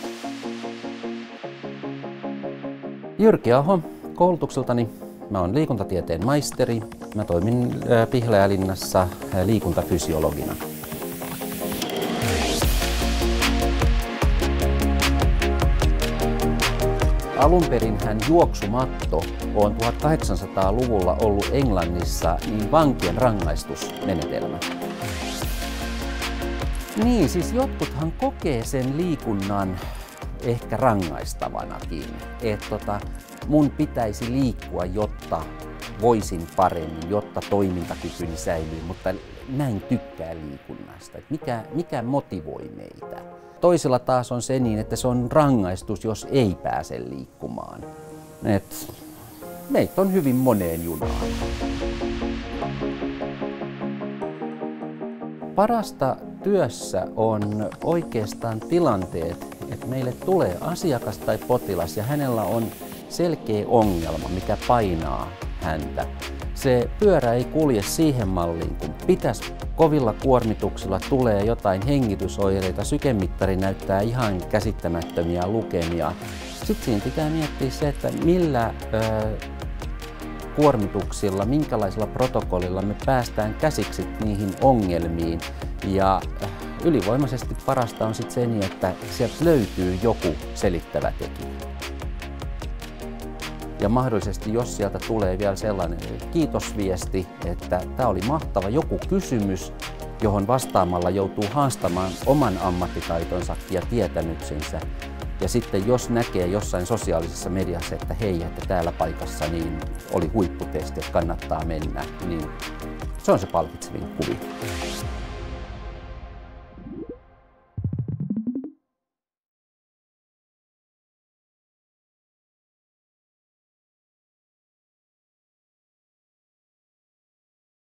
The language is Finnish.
Jyrki Aho koulutukseltani. Mä oon liikuntatieteen maisteri. Mä toimin Pihlajalinnassa liikuntafysiologina. Alunperinhän juoksumatto on 1800-luvulla ollut Englannissa niin vankien rangaistusmenetelmä. Niin, siis jotkuthan kokee sen liikunnan ehkä rangaistavanakin, että mun pitäisi liikkua, jotta voisin paremmin, jotta toimintakykyni säilyy, mutta mä en tykkää liikunnasta. Mikä motivoi meitä? Toisilla taas on se niin, että se on rangaistus, jos ei pääse liikkumaan. Meitä on hyvin moneen junaan. Parasta työssä on oikeastaan tilanteet, että meille tulee asiakas tai potilas ja hänellä on selkeä ongelma, mikä painaa häntä. Se pyörä ei kulje siihen malliin, kun pitäisi. Kovilla kuormituksilla tulee jotain hengitysoireita, sykemittari näyttää ihan käsittämättömiä lukemia. Sitten siinä pitää miettiä se, että millä kuormituksilla, minkälaisilla protokollilla me päästään käsiksi niihin ongelmiin. Ja ylivoimaisesti parasta on sitten se niin, että sieltä löytyy joku selittävä tekijä. Ja mahdollisesti, jos sieltä tulee vielä sellainen kiitosviesti, että tämä oli mahtava joku kysymys, johon vastaamalla joutuu haastamaan oman ammattitaitonsa ja tietämyksensä. Ja sitten jos näkee jossain sosiaalisessa mediassa, että hei, että täällä paikassa niin oli huipputesti, että kannattaa mennä, niin se on se palkitsevin kuvio.